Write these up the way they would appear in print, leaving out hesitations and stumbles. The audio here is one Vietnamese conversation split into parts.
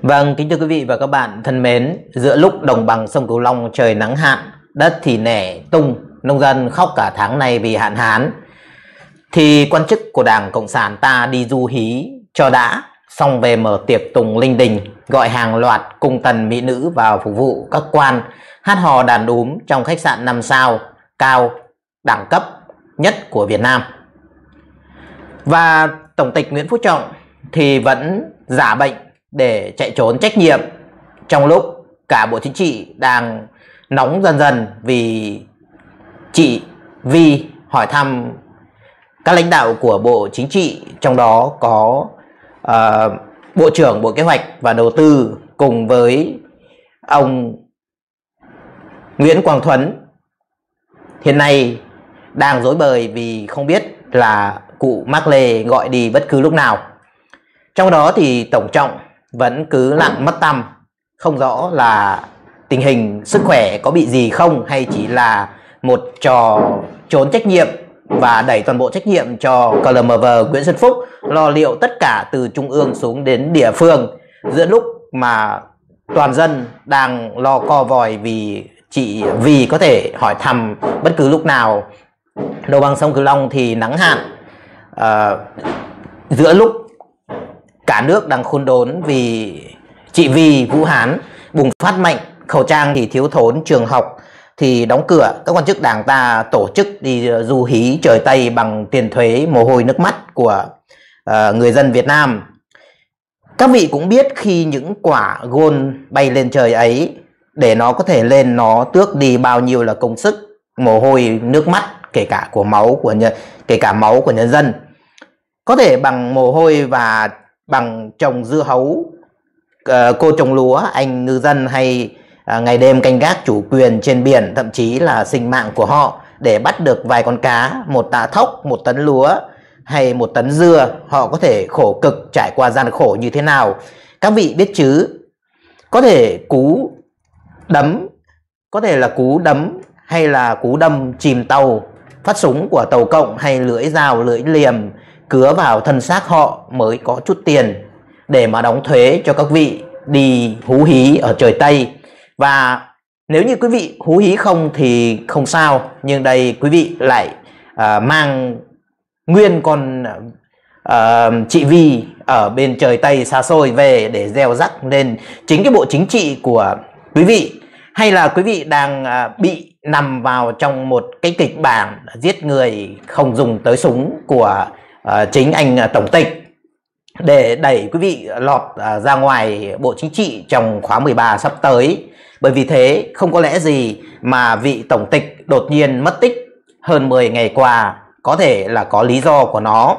Vâng, kính thưa quý vị và các bạn thân mến, giữa lúc đồng bằng sông Cửu Long trời nắng hạn, đất thì nẻ tung, nông dân khóc cả tháng nay vì hạn hán, thì quan chức của Đảng Cộng sản ta đi du hí cho đã, xong về mở tiệc tùng linh đình, gọi hàng loạt cung tần mỹ nữ vào phục vụ các quan, hát hò đàn đúm trong khách sạn 5 sao cao đẳng cấp nhất của Việt Nam. Và Tổng tịch Nguyễn Phú Trọng thì vẫn giả bệnh để chạy trốn trách nhiệm, trong lúc cả Bộ Chính trị đang nóng dần dần vì chị Vi hỏi thăm các lãnh đạo của Bộ Chính trị, trong đó có Bộ trưởng Bộ Kế hoạch và Đầu tư cùng với ông Nguyễn Quang Thuấn, hiện nay đang rối bời vì không biết là cụ Mác Lê gọi đi bất cứ lúc nào. Trong đó thì Tổng Trọng vẫn cứ lặn mất tăm, không rõ là tình hình sức khỏe có bị gì không, hay chỉ là một trò trốn trách nhiệm và đẩy toàn bộ trách nhiệm cho CLMV Nguyễn Xuân Phúc, lo liệu tất cả từ trung ương xuống đến địa phương, giữa lúc mà toàn dân đang lo co vòi vì chị Vi có thể hỏi thăm bất cứ lúc nào. Đồng bằng sông Cửu Long thì nắng hạn, giữa lúc cả nước đang khốn đốn vì chị Vi Vũ Hán bùng phát mạnh, khẩu trang thì thiếu thốn, trường học thì đóng cửa, các quan chức đảng ta tổ chức đi du hí trời Tây bằng tiền thuế, mồ hôi nước mắt của người dân Việt Nam. Các vị cũng biết khi những quả gôn bay lên trời ấy, để nó có thể lên, nó tước đi bao nhiêu là công sức, mồ hôi nước mắt, kể cả máu của nhân dân. Có thể bằng mồ hôi và bằng trồng dưa hấu, cô trồng lúa, anh ngư dân hay ngày đêm canh gác chủ quyền trên biển, thậm chí là sinh mạng của họ để bắt được vài con cá, một tạ thóc, một tấn lúa hay một tấn dưa, họ có thể khổ cực trải qua gian khổ như thế nào các vị biết chứ. Có thể là cú đấm hay là cú đâm chìm tàu, phát súng của tàu cộng hay lưỡi dao lưỡi liềm cứa vào thân xác họ mới có chút tiền để mà đóng thuế cho các vị đi hú hí ở trời Tây. Và nếu như quý vị hú hí không thì không sao, nhưng đây quý vị lại mang nguyên con chị Vi ở bên trời Tây xa xôi về để gieo rắc lên chính cái Bộ Chính trị của quý vị. Hay là quý vị đang bị nằm vào trong một cái kịch bản giết người không dùng tới súng của chính anh Tổng tịch, để đẩy quý vị lọt ra ngoài Bộ Chính trị trong khóa 13 sắp tới. Bởi vì thế không có lẽ gì mà vị Tổng tịch đột nhiên mất tích hơn 10 ngày qua, có thể là có lý do của nó.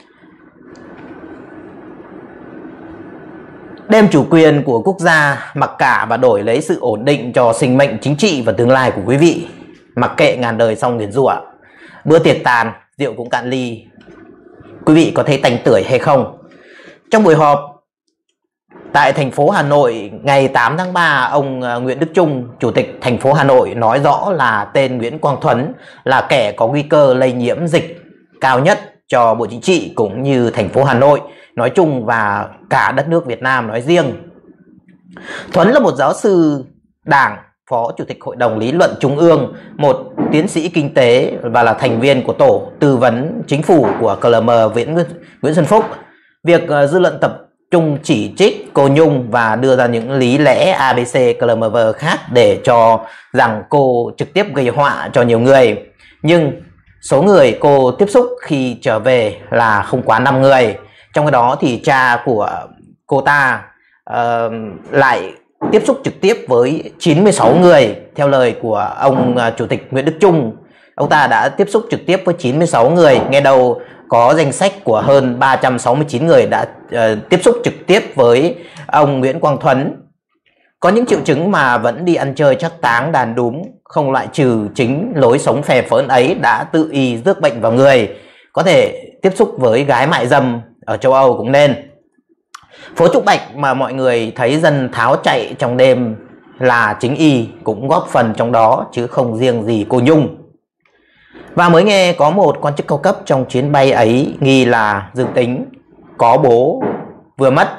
Đem chủ quyền của quốc gia mặc cả và đổi lấy sự ổn định cho sinh mệnh chính trị và tương lai của quý vị. Mặc kệ ngàn đời xong nguyền rủa, bữa tiệc tàn, rượu cũng cạn ly, quý vị có thấy tanh tưởi hay không? Trong buổi họp tại thành phố Hà Nội ngày 8 tháng 3, ông Nguyễn Đức Chung, Chủ tịch thành phố Hà Nội nói rõ là tên Nguyễn Quang Thuấn là kẻ có nguy cơ lây nhiễm dịch cao nhất cho Bộ Chính trị cũng như thành phố Hà Nội nói chung và cả đất nước Việt Nam nói riêng. Thuấn là một giáo sư Đảng, Phó Chủ tịch Hội đồng Lý luận Trung ương, một tiến sĩ kinh tế và là thành viên của tổ tư vấn chính phủ của CLM Nguyễn Xuân Phúc. Việc dư luận tập trung chỉ trích cô Nhung và đưa ra những lý lẽ ABC CLMV khác để cho rằng cô trực tiếp gây họa cho nhiều người. Nhưng số người cô tiếp xúc khi trở về là không quá 5 người. Trong cái đó thì cha của cô ta lại tiếp xúc trực tiếp với 96 người. Theo lời của ông Chủ tịch Nguyễn Đức Chung, ông ta đã tiếp xúc trực tiếp với 96 người. Nghe đầu có danh sách của hơn 369 người đã tiếp xúc trực tiếp với ông Nguyễn Quang Thuấn. Có những triệu chứng mà vẫn đi ăn chơi trác táng đàn đúm, không loại trừ chính lối sống phè phỡn ấy đã tự y rước bệnh vào người. Có thể tiếp xúc với gái mại dâm ở châu Âu cũng nên. Phố Trúc Bạch mà mọi người thấy dân tháo chạy trong đêm là chính y cũng góp phần trong đó, chứ không riêng gì cô Nhung. Và mới nghe có một quan chức cao cấp trong chuyến bay ấy nghi là dương tính, có bố vừa mất,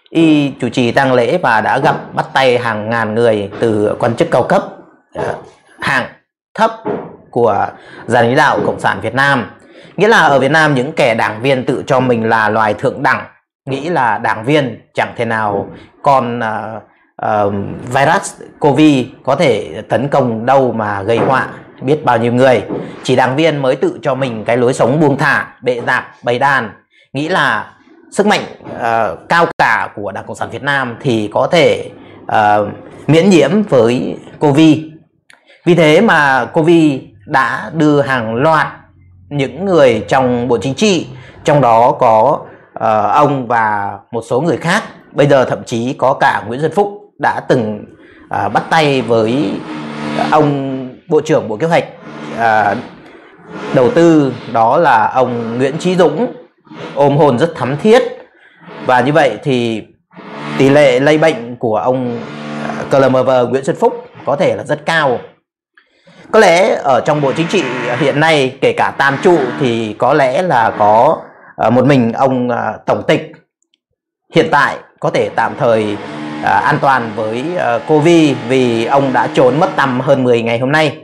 Y chủ trì tang lễ và đã gặp bắt tay hàng ngàn người, từ quan chức cao cấp, hạng thấp của giàn lãnh đạo Cộng sản Việt Nam. Nghĩa là ở Việt Nam, những kẻ đảng viên tự cho mình là loài thượng đẳng, nghĩ là đảng viên chẳng thể nào còn virus Covid có thể tấn công đâu mà gây họa biết bao nhiêu người. Chỉ đảng viên mới tự cho mình cái lối sống buông thả, bệ rạc, bày đàn, nghĩ là sức mạnh cao cả của Đảng Cộng sản Việt Nam thì có thể miễn nhiễm với Covid. Vì thế mà Covid đã đưa hàng loạt những người trong Bộ Chính trị, trong đó có ông và một số người khác, bây giờ thậm chí có cả Nguyễn Xuân Phúc đã từng bắt tay với ông Bộ trưởng Bộ Kế hoạch Đầu tư, đó là ông Nguyễn Chí Dũng, ôm hôn rất thắm thiết. Và như vậy thì tỷ lệ lây bệnh của ông CLMV Nguyễn Xuân Phúc có thể là rất cao. Có lẽ ở trong Bộ Chính trị hiện nay, kể cả tam trụ, thì có lẽ là có một mình ông Tổng tịch hiện tại có thể tạm thời an toàn với Covid, vì ông đã trốn mất tăm hơn 10 ngày hôm nay.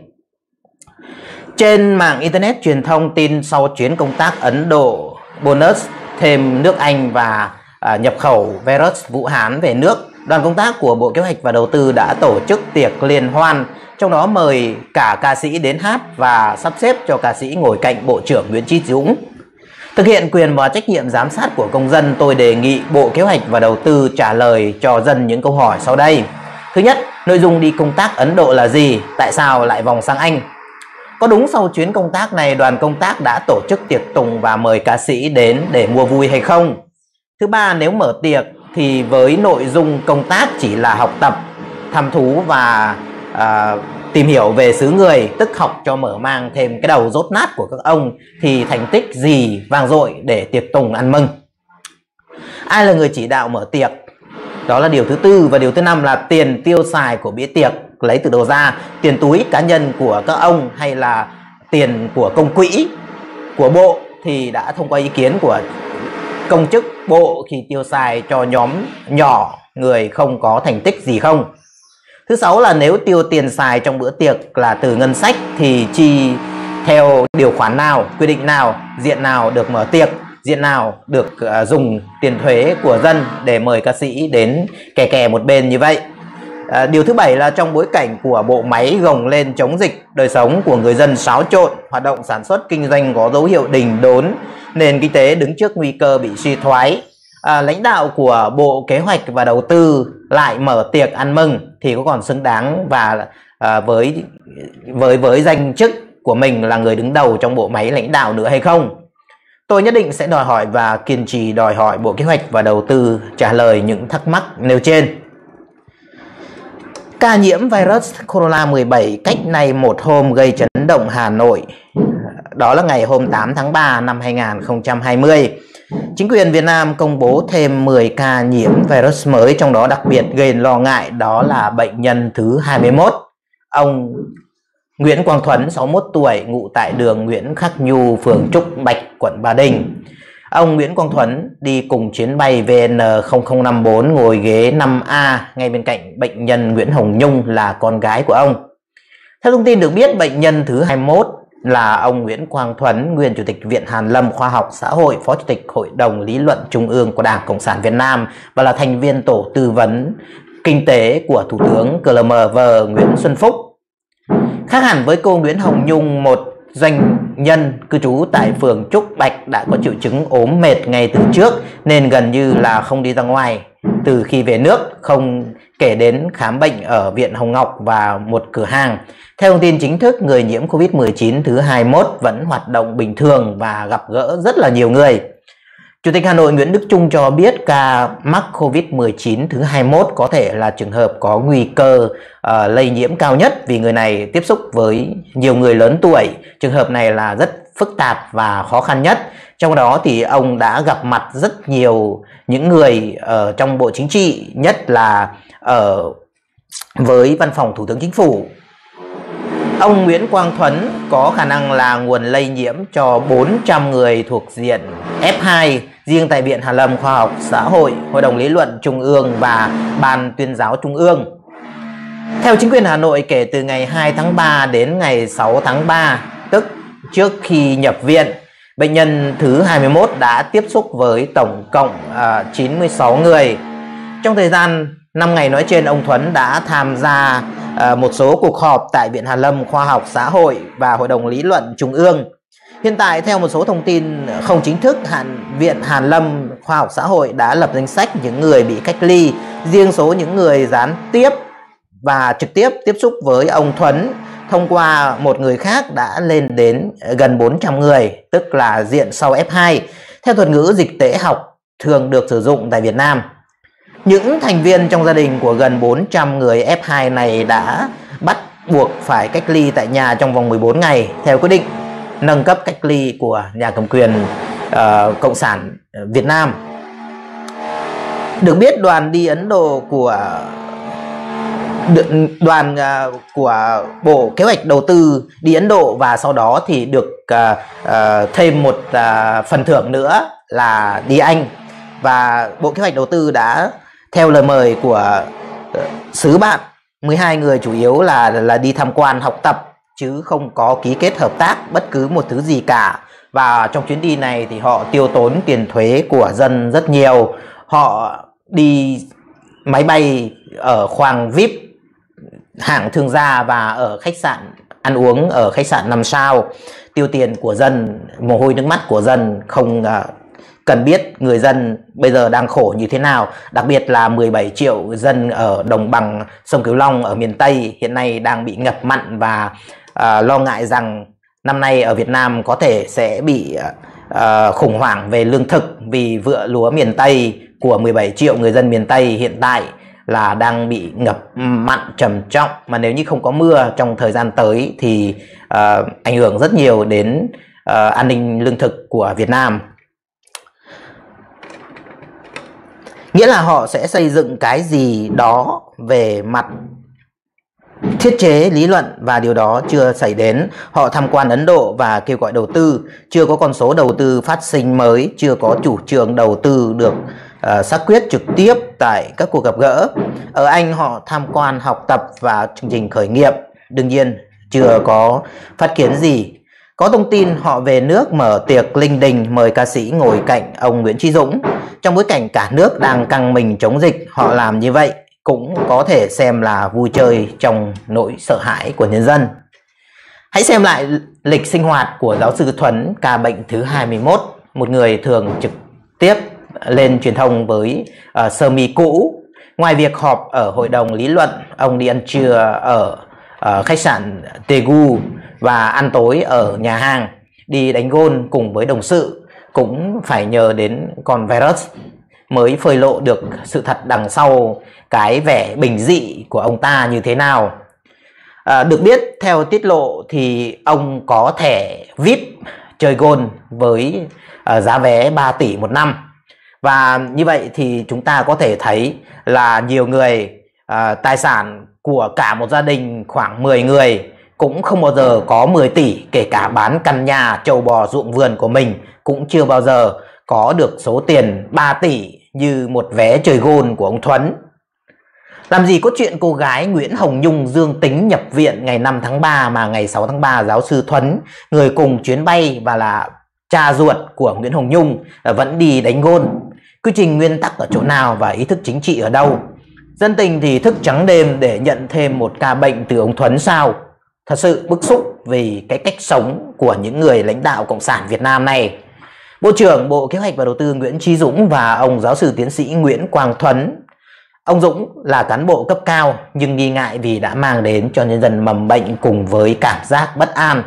Trên mạng Internet, truyền thông tin sau chuyến công tác Ấn Độ bonus thêm nước Anh và nhập khẩu virus Vũ Hán về nước, đoàn công tác của Bộ Kế hoạch và Đầu tư đã tổ chức tiệc liên hoan, trong đó mời cả ca sĩ đến hát và sắp xếp cho ca sĩ ngồi cạnh Bộ trưởng Nguyễn Chí Dũng. Thực hiện quyền và trách nhiệm giám sát của công dân, tôi đề nghị Bộ Kế hoạch và Đầu tư trả lời cho dân những câu hỏi sau đây. Thứ nhất, nội dung đi công tác Ấn Độ là gì? Tại sao lại vòng sang Anh? Có đúng sau chuyến công tác này, đoàn công tác đã tổ chức tiệc tùng và mời ca sĩ đến để mua vui hay không? Thứ ba, nếu mở tiệc thì với nội dung công tác chỉ là học tập, thăm thú và tìm hiểu về xứ người, tức học cho mở mang thêm cái đầu dốt nát của các ông, thì thành tích gì vang dội để tiệc tùng ăn mừng? Ai là người chỉ đạo mở tiệc? Đó là điều thứ tư. Và điều thứ năm là tiền tiêu xài của bữa tiệc lấy từ đâu ra? Tiền túi cá nhân của các ông hay là tiền của công quỹ của bộ? Thì đã thông qua ý kiến của công chức bộ khi tiêu xài cho nhóm nhỏ người không có thành tích gì không? Thứ sáu là nếu tiêu tiền xài trong bữa tiệc là từ ngân sách thì chi theo điều khoản nào, quy định nào, diện nào được mở tiệc, diện nào được dùng tiền thuế của dân để mời ca sĩ đến kè kè một bên như vậy. Điều thứ bảy là trong bối cảnh của bộ máy gồng lên chống dịch, đời sống của người dân xáo trộn, hoạt động sản xuất kinh doanh có dấu hiệu đình đốn, nền kinh tế đứng trước nguy cơ bị suy thoái, lãnh đạo của Bộ Kế hoạch và Đầu tư lại mở tiệc ăn mừng thì có còn xứng đáng và với danh chức của mình là người đứng đầu trong bộ máy lãnh đạo nữa hay không? Tôi nhất định sẽ đòi hỏi và kiên trì đòi hỏi Bộ Kế hoạch và Đầu tư trả lời những thắc mắc nêu trên. Ca nhiễm virus corona 17 cách nay một hôm gây chấn động Hà Nội. Đó là ngày hôm 8 tháng 3 năm 2020. Chính quyền Việt Nam công bố thêm 10 ca nhiễm virus mới, trong đó đặc biệt gây lo ngại đó là bệnh nhân thứ 21. Ông Nguyễn Quang Thuấn, 61 tuổi, ngụ tại đường Nguyễn Khắc Nhu, phường Trúc Bạch, quận Ba Đình. Ông Nguyễn Quang Thuấn đi cùng chuyến bay VN0054 ngồi ghế 5A ngay bên cạnh bệnh nhân Nguyễn Hồng Nhung là con gái của ông. Theo thông tin được biết, bệnh nhân thứ 21 là ông Nguyễn Quang Thuấn, nguyên Chủ tịch Viện Hàn Lâm Khoa học Xã hội, Phó Chủ tịch Hội đồng Lý luận Trung ương của Đảng Cộng sản Việt Nam và là thành viên tổ tư vấn kinh tế của Thủ tướng CLMV Nguyễn Xuân Phúc. Khác hẳn với cô Nguyễn Hồng Nhung, một doanh nhân cư trú tại phường Trúc Bạch đã có triệu chứng ốm mệt ngay từ trước nên gần như là không đi ra ngoài từ khi về nước, không kể đến khám bệnh ở Viện Hồng Ngọc và một cửa hàng. Theo thông tin chính thức, người nhiễm Covid-19 thứ 21 vẫn hoạt động bình thường và gặp gỡ rất là nhiều người. Chủ tịch Hà Nội Nguyễn Đức Chung cho biết ca mắc Covid-19 thứ 21 có thể là trường hợp có nguy cơ lây nhiễm cao nhất vì người này tiếp xúc với nhiều người lớn tuổi. Trường hợp này là rất phức tạp và khó khăn nhất. Trong đó thì ông đã gặp mặt rất nhiều những người ở trong Bộ Chính trị, nhất là với Văn phòng Thủ tướng Chính phủ. Ông Nguyễn Quang Thuấn có khả năng là nguồn lây nhiễm cho 400 người thuộc diện F2 riêng tại Viện Hàn Lâm Khoa học Xã hội, Hội đồng Lý luận Trung ương và Ban Tuyên giáo Trung ương. Theo chính quyền Hà Nội, kể từ ngày 2 tháng 3 đến ngày 6 tháng 3, tức trước khi nhập viện, bệnh nhân thứ 21 đã tiếp xúc với tổng cộng 96 người. Trong thời gian 5 ngày nói trên, ông Thuấn đã tham gia một số cuộc họp tại Viện Hàn Lâm Khoa học Xã hội và Hội đồng Lý luận Trung ương. Hiện tại, theo một số thông tin không chính thức, Viện Hàn Lâm Khoa học Xã hội đã lập danh sách những người bị cách ly. Riêng số những người gián tiếp và trực tiếp tiếp xúc với ông Thuấn thông qua một người khác đã lên đến gần 400 người, tức là diện sau F2, theo thuật ngữ dịch tễ học thường được sử dụng tại Việt Nam. Những thành viên trong gia đình của gần 400 người F2 này đã bắt buộc phải cách ly tại nhà trong vòng 14 ngày theo quyết định nâng cấp cách ly của nhà cầm quyền Cộng sản Việt Nam. Được biết, đoàn đi Ấn Độ của Bộ Kế hoạch Đầu tư đi Ấn Độ và sau đó thì được thêm một phần thưởng nữa là đi Anh, và Bộ Kế hoạch Đầu tư đã theo lời mời của sứ bạn 12 người, chủ yếu là đi tham quan học tập chứ không có ký kết hợp tác bất cứ một thứ gì cả. Và trong chuyến đi này thì họ tiêu tốn tiền thuế của dân rất nhiều. Họ đi máy bay ở khoang VIP hạng thương gia và ở khách sạn, ăn uống ở khách sạn 5 sao, tiêu tiền của dân, mồ hôi nước mắt của dân. Không cần biết người dân bây giờ đang khổ như thế nào, đặc biệt là 17 triệu dân ở đồng bằng sông Cửu Long ở miền Tây hiện nay đang bị ngập mặn, và lo ngại rằng năm nay ở Việt Nam có thể sẽ bị khủng hoảng về lương thực vì vựa lúa miền Tây của 17 triệu người dân miền Tây hiện tại là đang bị ngập mặn trầm trọng, mà nếu như không có mưa trong thời gian tới thì ảnh hưởng rất nhiều đến an ninh lương thực của Việt Nam. Nghĩa là họ sẽ xây dựng cái gì đó về mặt thiết chế lý luận và điều đó chưa xảy đến. Họ tham quan Ấn Độ và kêu gọi đầu tư, chưa có con số đầu tư phát sinh mới, chưa có chủ trương đầu tư được xác quyết trực tiếp tại các cuộc gặp gỡ. Ở Anh họ tham quan học tập và chương trình khởi nghiệp, đương nhiên chưa có phát kiến gì. Có thông tin họ về nước mở tiệc linh đình mời ca sĩ ngồi cạnh ông Nguyễn Chí Dũng. Trong bối cảnh cả nước đang căng mình chống dịch, họ làm như vậy cũng có thể xem là vui chơi trong nỗi sợ hãi của nhân dân. Hãy xem lại lịch sinh hoạt của giáo sư Thuấn, ca bệnh thứ 21, một người thường trực tiếp lên truyền thông với sơ mi cũ. Ngoài việc họp ở hội đồng lý luận, ông đi ăn trưa ở khách sạn Tegu và ăn tối ở nhà hàng, đi đánh gôn cùng với đồng sự. Cũng phải nhờ đến con virus mới phơi lộ được sự thật đằng sau cái vẻ bình dị của ông ta như thế nào. Được biết, theo tiết lộ thì ông có thẻ VIP chơi gôn với giá vé 3 tỷ một năm. Và như vậy thì chúng ta có thể thấy là nhiều người, tài sản của cả một gia đình khoảng 10 người cũng không bao giờ có 10 tỷ, kể cả bán căn nhà, trâu bò, ruộng vườn của mình cũng chưa bao giờ có được số tiền 3 tỷ như một vé chơi gôn của ông Thuấn. Làm gì có chuyện cô gái Nguyễn Hồng Nhung dương tính nhập viện ngày 5 tháng 3 mà ngày 6 tháng 3 giáo sư Thuấn, người cùng chuyến bay và là cha ruột của Nguyễn Hồng Nhung, vẫn đi đánh gôn. Quy trình nguyên tắc ở chỗ nào và ý thức chính trị ở đâu? Dân tình thì thức trắng đêm để nhận thêm một ca bệnh từ ông Thuấn sao? Thật sự bức xúc vì cái cách sống của những người lãnh đạo Cộng sản Việt Nam này. Bộ trưởng Bộ Kế hoạch và Đầu tư Nguyễn Chí Dũng và ông giáo sư tiến sĩ Nguyễn Quang Thuấn. Ông Dũng là cán bộ cấp cao nhưng nghi ngại vì đã mang đến cho nhân dân mầm bệnh cùng với cảm giác bất an.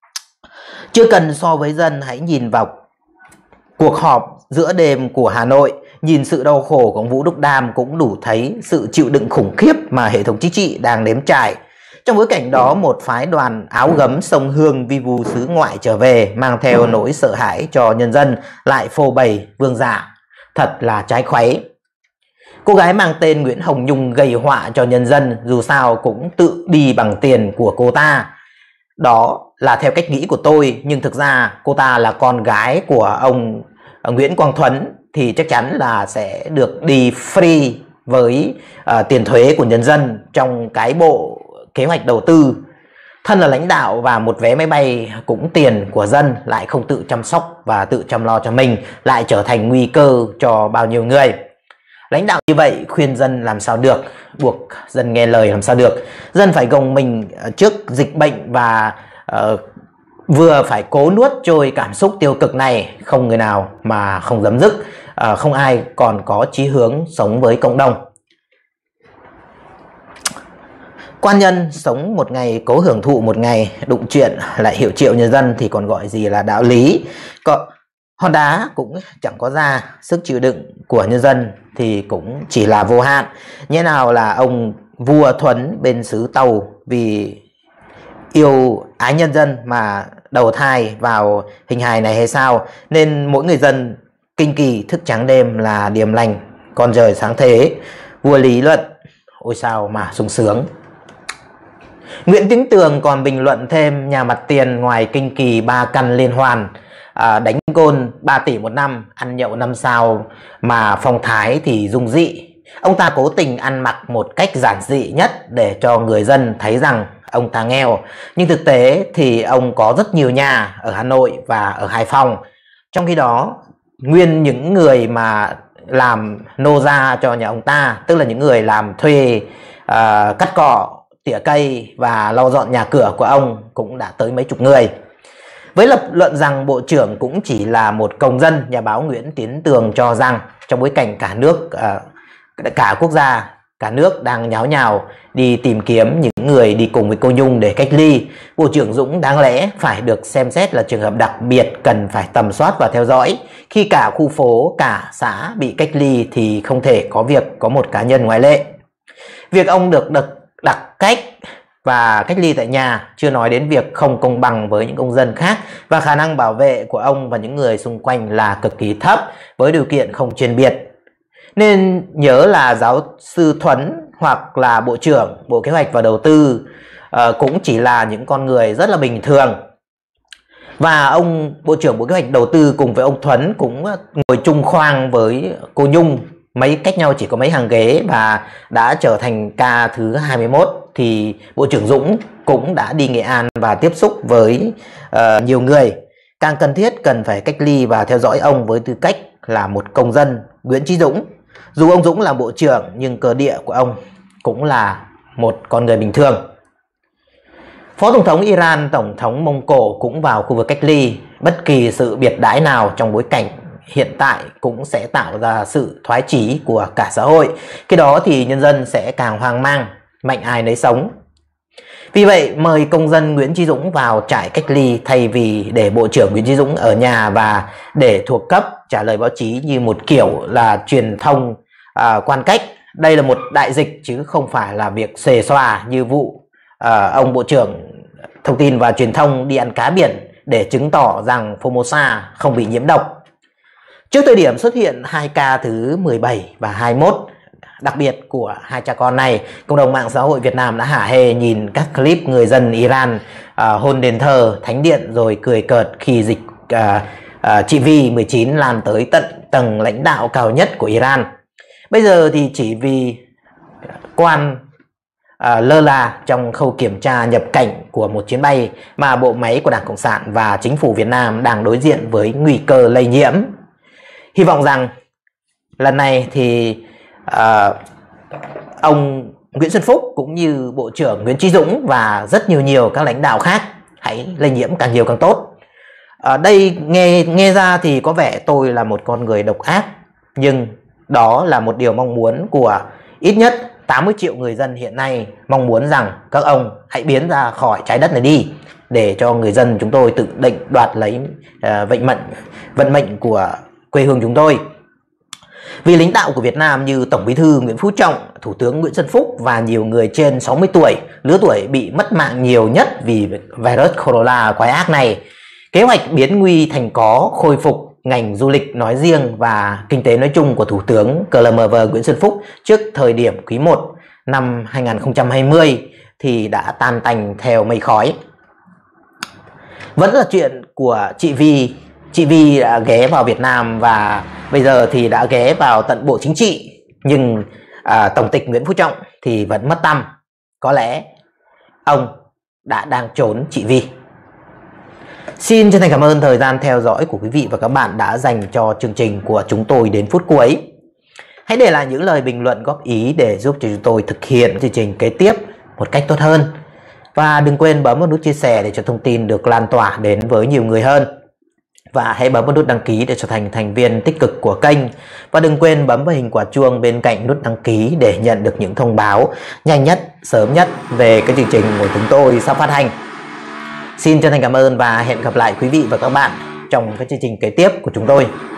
Chưa cần so với dân, hãy nhìn vào cuộc họp giữa đêm của Hà Nội, nhìn sự đau khổ của ông Vũ Đức Đam cũng đủ thấy sự chịu đựng khủng khiếp mà hệ thống chính trị đang nếm trải. Trong bối cảnh đó, một phái đoàn áo gấm sông Hương vi vu xứ ngoại trở về, mang theo nỗi sợ hãi cho nhân dân, lại phô bày vương giả. Thật là trái khuấy. Cô gái mang tên Nguyễn Hồng Nhung gây họa cho nhân dân, dù sao cũng tự đi bằng tiền của cô ta. Đó là theo cách nghĩ của tôi, nhưng thực ra cô ta là con gái của ông Nguyễn Quang Thuấn thì chắc chắn là sẽ được đi free với tiền thuế của nhân dân trong cái bộ kế hoạch đầu tư. Thân là lãnh đạo và một vé máy bay cũng tiền của dân lại không tự chăm sóc và tự chăm lo cho mình, lại trở thành nguy cơ cho bao nhiêu người. Lãnh đạo như vậy khuyên dân làm sao được, buộc dân nghe lời làm sao được. Dân phải gồng mình trước dịch bệnh và vừa phải cố nuốt trôi cảm xúc tiêu cực này, không người nào mà không dám dứt, không ai còn có chí hướng sống với cộng đồng. Quan nhân sống một ngày cố hưởng thụ một ngày, đụng chuyện lại hiệu triệu nhân dân thì còn gọi gì là đạo lý. Hòn đá cũng chẳng có ra, sức chịu đựng của nhân dân thì cũng chỉ là vô hạn. Nhẽ nào là ông vua Thuấn bên xứ Tàu vì yêu ái nhân dân mà đầu thai vào hình hài này hay sao? Nên mỗi người dân kinh kỳ thức trắng đêm là điềm lành, con trời sáng thế. Vua lý luận, ôi sao mà sung sướng. Nguyễn Tiến Tường còn bình luận thêm nhà mặt tiền ngoài kinh kỳ 3 căn liên hoàn, đánh gôn 3 tỷ một năm, ăn nhậu 5 sao mà phong thái thì dung dị. Ông ta cố tình ăn mặc một cách giản dị nhất để cho người dân thấy rằng ông ta nghèo. Nhưng thực tế thì ông có rất nhiều nhà ở Hà Nội và ở Hải Phòng. Trong khi đó, nguyên những người mà làm nô gia cho nhà ông ta, tức là những người làm thuê cắt cỏ, tỉa cây và lau dọn nhà cửa của ông cũng đã tới mấy chục người. Với lập luận rằng bộ trưởng cũng chỉ là một công dân, nhà báo Nguyễn Tiến Tường cho rằng trong bối cảnh cả nước, cả quốc gia, cả nước đang nháo nhào đi tìm kiếm những người đi cùng với cô Nhung để cách ly, Bộ trưởng Dũng đáng lẽ phải được xem xét là trường hợp đặc biệt cần phải tầm soát và theo dõi. Khi cả khu phố, cả xã bị cách ly thì không thể có việc có một cá nhân ngoại lệ. Việc ông được đặt cách và cách ly tại nhà, chưa nói đến việc không công bằng với những công dân khác, và khả năng bảo vệ của ông và những người xung quanh là cực kỳ thấp với điều kiện không chuyên biệt. Nên nhớ là giáo sư Thuấn hoặc là Bộ trưởng Bộ Kế hoạch và Đầu tư cũng chỉ là những con người rất là bình thường. Và ông Bộ trưởng Bộ Kế hoạch Đầu tư cùng với ông Thuấn cũng ngồi chung khoang với cô Nhung, cách nhau chỉ có mấy hàng ghế, và đã trở thành ca thứ 21 thì Bộ trưởng Dũng cũng đã đi Nghệ An và tiếp xúc với nhiều người. Càng cần thiết cần phải cách ly và theo dõi ông với tư cách là một công dân. Nguyễn Chí Dũng, dù ông Dũng là bộ trưởng nhưng cơ địa của ông cũng là một con người bình thường. Phó Tổng thống Iran, Tổng thống Mông Cổ cũng vào khu vực cách ly. Bất kỳ sự biệt đãi nào trong bối cảnh hiện tại cũng sẽ tạo ra sự thoái chí của cả xã hội. Khi đó thì nhân dân sẽ càng hoang mang, mạnh ai nấy sống. Vì vậy mời công dân Nguyễn Chí Dũng vào trại cách ly thay vì để Bộ trưởng Nguyễn Chí Dũng ở nhà và để thuộc cấp trả lời báo chí như một kiểu là truyền thông quan cách. Đây là một đại dịch chứ không phải là việc xề xòa như vụ ông Bộ trưởng Thông tin và Truyền thông đi ăn cá biển để chứng tỏ rằng Formosa không bị nhiễm độc. Trước thời điểm xuất hiện 2 ca thứ 17 và 21 đặc biệt của hai cha con này, cộng đồng mạng xã hội Việt Nam đã hả hê nhìn các clip người dân Iran hôn đền thờ, thánh điện rồi cười cợt khi dịch trị Vi-19 lan tới tận tầng lãnh đạo cao nhất của Iran. Bây giờ thì chỉ vì quan lơ là trong khâu kiểm tra nhập cảnh của một chuyến bay mà bộ máy của Đảng Cộng sản và chính phủ Việt Nam đang đối diện với nguy cơ lây nhiễm. Hy vọng rằng lần này thì ông Nguyễn Xuân Phúc cũng như Bộ trưởng Nguyễn Chí Dũng và rất nhiều các lãnh đạo khác hãy lây nhiễm càng nhiều càng tốt. Ở đây nghe ra thì có vẻ tôi là một con người độc ác, nhưng đó là một điều mong muốn của ít nhất 80 triệu người dân hiện nay, mong muốn rằng các ông hãy biến ra khỏi trái đất này đi để cho người dân chúng tôi tự định đoạt lấy vận mệnh của quê hương chúng tôi. Vì lãnh đạo của Việt Nam như Tổng Bí thư Nguyễn Phú Trọng, Thủ tướng Nguyễn Xuân Phúc và nhiều người trên 60 tuổi, lứa tuổi bị mất mạng nhiều nhất vì virus corona quái ác này, kế hoạch biến nguy thành có, khôi phục ngành du lịch nói riêng và kinh tế nói chung của Thủ tướng CLMV Nguyễn Xuân Phúc trước thời điểm quý 1 năm 2020 thì đã tan tành theo mây khói. Vẫn là chuyện của chị Vi. Chị Vi đã ghé vào Việt Nam và bây giờ thì đã ghé vào tận Bộ Chính trị. Nhưng Tổng tịch Nguyễn Phú Trọng thì vẫn mất tăm. Có lẽ ông đang trốn chị Vi. Xin chân thành cảm ơn thời gian theo dõi của quý vị và các bạn đã dành cho chương trình của chúng tôi đến phút cuối. Hãy để lại những lời bình luận góp ý để giúp cho chúng tôi thực hiện chương trình kế tiếp một cách tốt hơn. Và đừng quên bấm vào nút chia sẻ để cho thông tin được lan tỏa đến với nhiều người hơn. Và hãy bấm vào nút đăng ký để trở thành thành viên tích cực của kênh. Và đừng quên bấm vào hình quả chuông bên cạnh nút đăng ký để nhận được những thông báo nhanh nhất, sớm nhất về cái chương trình của chúng tôi sắp phát hành. Xin chân thành cảm ơn và hẹn gặp lại quý vị và các bạn trong các chương trình kế tiếp của chúng tôi.